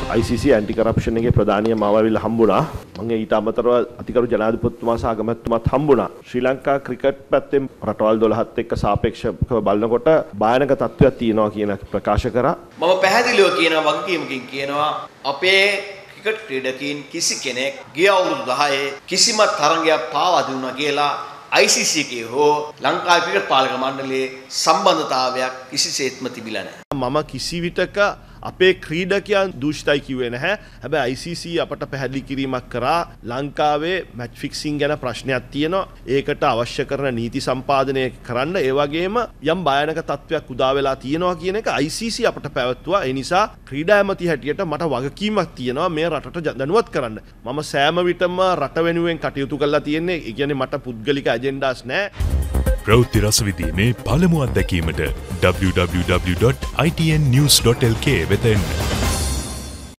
ICC aunty corruption එකේ ප්‍රධානිය මාවවිල්ලා හම්බුණා. මම ඊට අමතරව අතිකරු ජනාධිපතිතුමා සහ අගමැතිතුමාත් හම්බුණා. ශ්‍රී ලංකා ක්‍රිකට් පැත්තෙන් රටවල් 12ත් එක්ක සාපේක්ෂව බලනකොට භයානක තත්ත්වයක් තියෙනවා කියන ප්‍රකාශ කරා. මම පැහැදිලිව කියනවා වගකීමකින් කියනවා අපේ ක්‍රිකට් ක්‍රීඩකයන් කිසි කෙනෙක් ගිය අවුරුදු 10 කිසිම තරගයක් පාවා දුන්නා කියලා ICC එකේ හෝ ලංකා ක්‍රිකට් පාලක මණ්ඩලයේ සම්බන්ධතාවයක් කිසිසේත්ම තිබිලා නැහැ. මම කිසි විටක අපේ ක්‍රීඩකයන් දූෂිතයි කිව්වේ නැහැ. හැබැයි ICC අපට පැහැදිලි කිරීමක් කරා ලංකාවේ මැච් ෆික්සිං ගැන ප්‍රශ්නයක් තියෙනවා. ඒකට අවශ්‍ය කරන නීති සම්පාදනය කරන්න ඒ වගේම යම් භයානක තත්ත්වයක් උදා වෙලා තියෙනවා කියන එක ICC අපට පැවැත්වුවා. ඒ නිසා ක්‍රීඩා ඇමති හැටියට මට වගකීමක් තියෙනවා මේ රටට දැනුවත් කරන්න. මම සෑම විටම රට වෙනුවෙන් කටයුතු කරලා තියෙන්නේ. ඒ කියන්නේ මට පුද්ගලික ඇජෙන්ඩාස් නැහැ. ප්‍රවෘත්ති රසවිදීමේ පළමු අත්දැකීමට www.itnnews.lk වෙත එන්න.